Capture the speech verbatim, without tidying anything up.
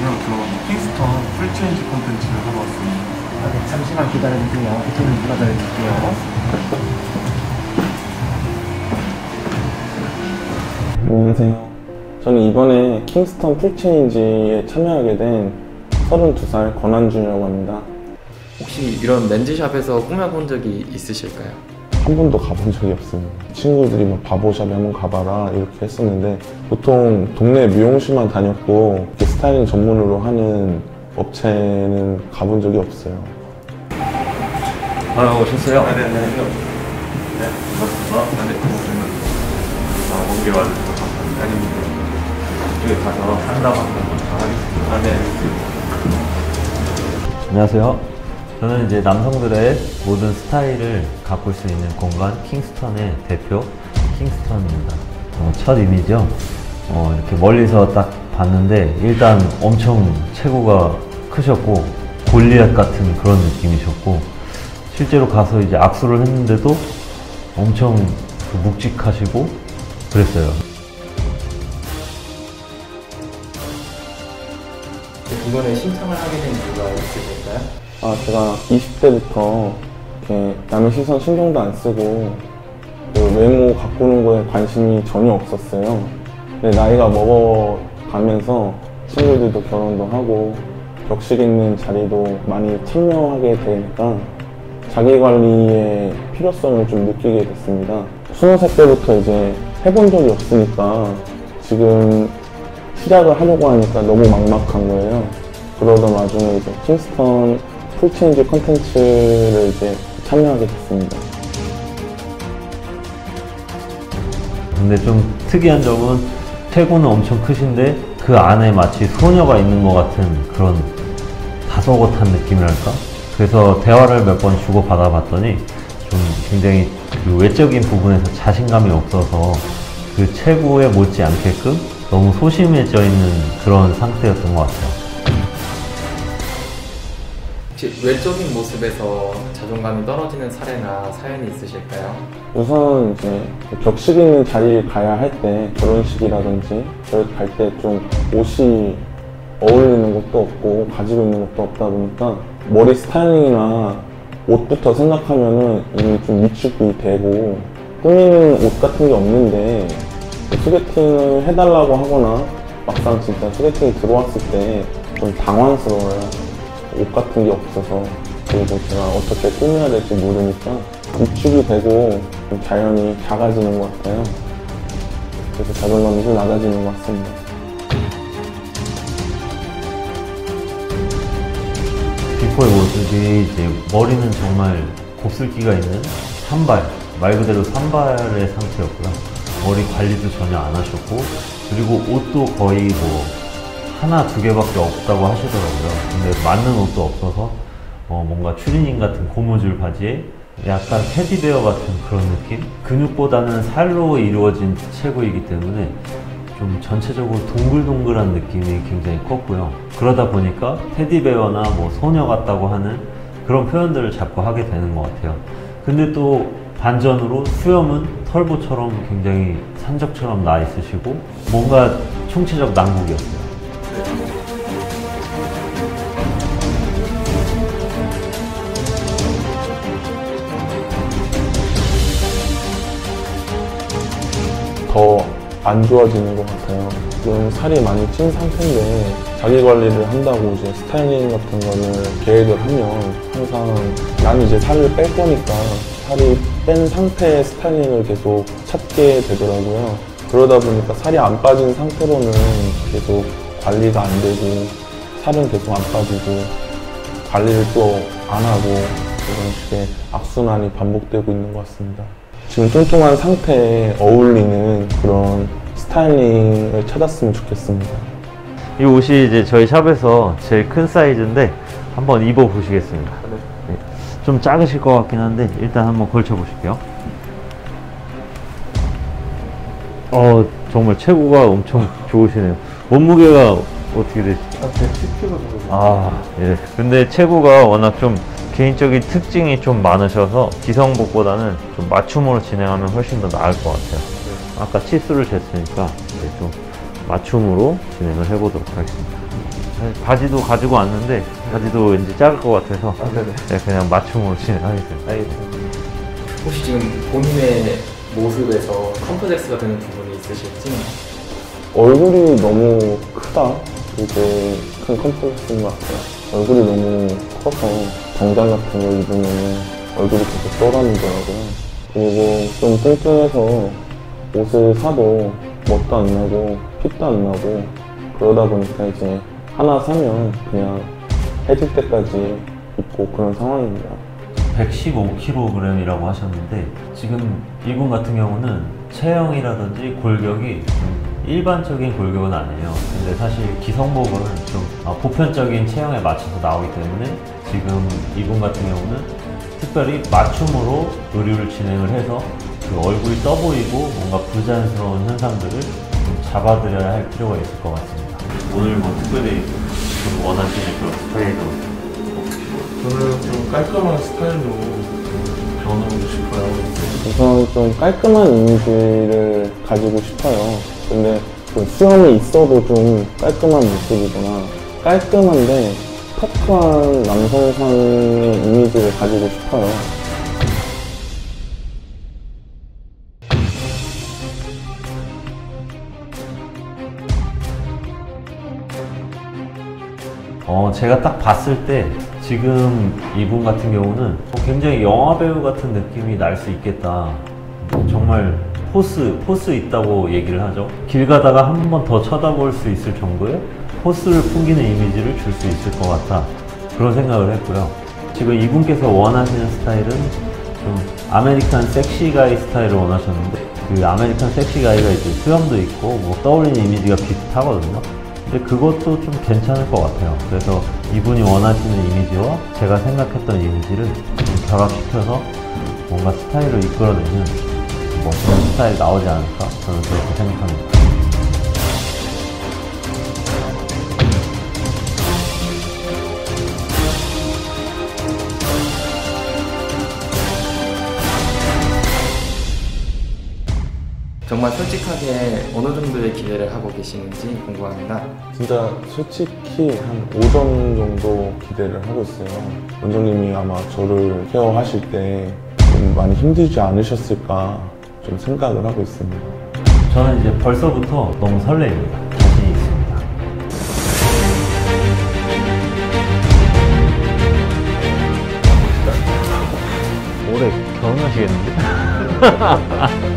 안녕하세요. 저 킹스턴 풀체인지 콘텐츠를 하러 왔습니다. 아, 네, 잠시만 기다려주세요. 이쪽으로 들어가드릴게요. 안녕하세요. 저는 이번에 킹스턴 풀체인지에 참여하게 된 서른두 살 권한준이라고 합니다. 혹시 이런 렌즈샵에서 꾸며본 적이 있으실까요? 한 번도 가본 적이 없습니다. 친구들이 막 바보샵에 한번 가봐라 이렇게 했었는데 보통 동네 미용실만 다녔고 이렇게 스타일링 전문으로 하는 업체는 가본 적이 없어요. 아, 오셨어요? 네, 안녕하세요. 네, 반갑습니다. 네, 고맙습니다. 아, 먼길 와주셔서 감사합니다. 아닙니다. 이쪽에 가서 한다고 한번 다 하겠습니다. 아, 네. 안녕하세요. 저는 이제 남성들의 모든 스타일을 가꿀 수 있는 공간 킹스턴의 대표 킹스턴입니다. 어, 첫 이미지요. 어, 이렇게 멀리서 딱 봤는데 일단 엄청 체구가 크셨고 골리앗 같은 그런 느낌이셨고 실제로 가서 이제 악수를 했는데도 엄청 그 묵직하시고 그랬어요. 이번에 신청을 하게 된 이유가 있으실까요? 아, 제가 이십 대부터 이렇게 남의 시선 신경도 안 쓰고 그 외모 가꾸는 거에 관심이 전혀 없었어요. 근데 나이가 먹어가면서 친구들도 결혼도 하고 격식 있는 자리도 많이 참여하게 되니까 자기관리의 필요성을 좀 느끼게 됐습니다. 스무 살 때부터 이제 해본 적이 없으니까 지금 시작을 하려고 하니까 너무 막막한 거예요. 그러던 와중에 이제 킹스턴 풀체인지 컨텐츠를 이제 참여하게 됐습니다. 근데 좀 특이한 점은 체구는 엄청 크신데 그 안에 마치 소녀가 있는 것 같은 그런 다소곳한 느낌이랄까? 그래서 대화를 몇 번 주고받아 봤더니 좀 굉장히 그 외적인 부분에서 자신감이 없어서 그 체구에 못지않게끔 너무 소심해져 있는 그런 상태였던 것 같아요. 혹시 외적인 모습에서 자존감이 떨어지는 사례나 사연이 있으실까요? 우선 이제 격식 있는 자리를 가야 할 때 결혼식이라든지 그럴 갈 때 좀 옷이 어울리는 것도 없고 가지고 있는 것도 없다 보니까 머리 스타일링이나 옷부터 생각하면은 이미 좀 위축이 되고 꾸미는 옷 같은 게 없는데 소개팅을 해달라고 하거나 막상 진짜 소개팅이 들어왔을 때 좀 당황스러워요. 옷 같은 게 없어서. 그리고 제가 어떻게 꾸며야 될지 모르니까 위축이 되고 좀 자연히 작아지는 것 같아요. 그래서 자존감이 좀 낮아지는 것 같습니다. 비포의 모습이 이제 머리는 정말 곱슬기가 있는 산발, 말 그대로 산발의 상태였고요. 머리 관리도 전혀 안 하셨고 그리고 옷도 거의 뭐 하나 두 개밖에 없다고 하시더라고요. 근데 맞는 옷도 없어서 어 뭔가 추리닝 같은 고무줄 바지에 약간 테디베어 같은 그런 느낌? 근육보다는 살로 이루어진 체구이기 때문에 좀 전체적으로 동글동글한 느낌이 굉장히 컸고요. 그러다 보니까 테디베어나 뭐 소녀 같다고 하는 그런 표현들을 자꾸 하게 되는 것 같아요. 근데 또 반전으로 수염은 털보처럼 굉장히 산적처럼 나 있으시고 뭔가 총체적 난국이었어요. 더 안 좋아지는 것 같아요. 지금 살이 많이 찐 상태인데 자기 관리를 한다고 이제 스타일링 같은 거를 계획을 하면 항상 난 이제 살을 뺄 거니까 살이 뺀 상태의 스타일링을 계속 찾게 되더라고요. 그러다 보니까 살이 안 빠진 상태로는 계속 관리가 안 되고 살은 계속 안 빠지고 관리를 또 안 하고 이런 식의 악순환이 반복되고 있는 것 같습니다. 지금 뚱뚱한 상태에 어울리는 그런 스타일링을 찾았으면 좋겠습니다. 이 옷이 이제 저희 샵에서 제일 큰 사이즈인데 한번 입어 보시겠습니다. 네. 좀 작으실 것 같긴 한데 일단 한번 걸쳐 보실게요. 어 정말 체구가 엄청 좋으시네요. 몸무게가 어떻게 되시죠? 십 킬로그램 정도. 아, 예. 근데 체구가 워낙 좀 개인적인 특징이 좀 많으셔서 기성복보다는 좀 맞춤으로 진행하면 훨씬 더 나을 것 같아요. 아까 치수를 쟀으니까 이제 좀 맞춤으로 진행을 해보도록 하겠습니다. 바지도 가지고 왔는데 바지도 왠지 작을 것 같아서 아, 네네. 네, 그냥 맞춤으로 진행하겠습니다. 알겠습니다. 혹시 지금 본인의 모습에서 컴플렉스가 되는 부분이 있으실지? 얼굴이 너무 크다. 이게 큰 컴플렉스인 것 같아요. 얼굴이 너무 커서 정장 같은 거 입으면 얼굴이 계속 떠다니더라고요. 그리고 좀 뚱뚱해서 옷을 사도 멋도 안 나고 핏도 안 나고 그러다 보니까 이제 하나 사면 그냥 해질 때까지 입고 그런 상황입니다. 백십오 킬로그램이라고 하셨는데 지금 이분 같은 경우는 체형이라든지 골격이 좀 일반적인 골격은 아니에요. 근데 사실 기성복은 좀 보편적인 체형에 맞춰서 나오기 때문에 지금 이분 같은 경우는 특별히 맞춤으로 의류를 진행을 해서 그 얼굴이 떠 보이고 뭔가 부자연스러운 현상들을 좀 잡아드려야 할 필요가 있을 것 같습니다. 오늘 뭐 특별히 좀 원하시는 그런 스타일도 저는 좀 깔끔한 스타일로 변하고 싶어요. 우선 좀 깔끔한 이미지를 가지고 싶어요. 근데 좀 수염이 있어도 좀 깔끔한 모습이거나 깔끔한데 터프한 남성상의 이미지를 가지고 싶어요. 어, 제가 딱 봤을 때 지금 이분 같은 경우는 굉장히 영화배우 같은 느낌이 날 수 있겠다. 정말 포스, 포스 있다고 얘기를 하죠. 길 가다가 한 번 더 쳐다볼 수 있을 정도의 포스를 풍기는 이미지를 줄 수 있을 것 같아. 그런 생각을 했고요. 지금 이분께서 원하시는 스타일은 좀 아메리칸 섹시가이 스타일을 원하셨는데 그 아메리칸 섹시가이가 이제 수염도 있고 뭐 떠올리는 이미지가 비슷하거든요. 근데 그것도 좀 괜찮을 것 같아요. 그래서 이분이 원하시는 이미지와 제가 생각했던 이미지를 좀 결합시켜서 뭔가 스타일을 이끌어내는 멋있는 스타일이 나오지 않을까 저는 그렇게 생각합니다. 정말 솔직하게 어느 정도의 기대를 하고 계시는지 궁금합니다. 진짜 솔직히 한 오 점 정도 기대를 하고 있어요. 원장님이 아마 저를 케어하실 때 좀 많이 힘들지 않으셨을까 좀 생각을 하고 있습니다. 저는 이제 벌써부터 너무 설레입니다. 자신이 있습니다. 올해 결혼하시겠는데?